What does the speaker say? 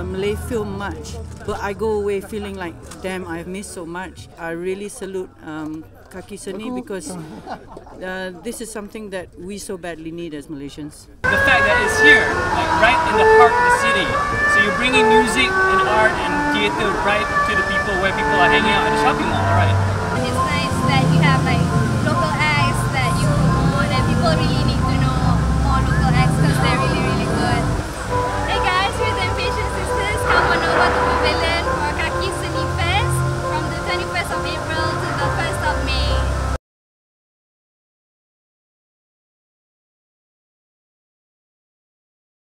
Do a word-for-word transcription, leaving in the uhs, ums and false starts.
uh, Malay film much, but I go away feeling like, damn, I've missed so much. I really salute um, Kaki Seni because uh, this is something that we so badly need as Malaysians. The fact that it's here, like right in the heart of the city, so you're bringing music and art and theatre right to the people where people are hanging out at the shopping mall, right? It's nice that you have like local acts that you promote and people really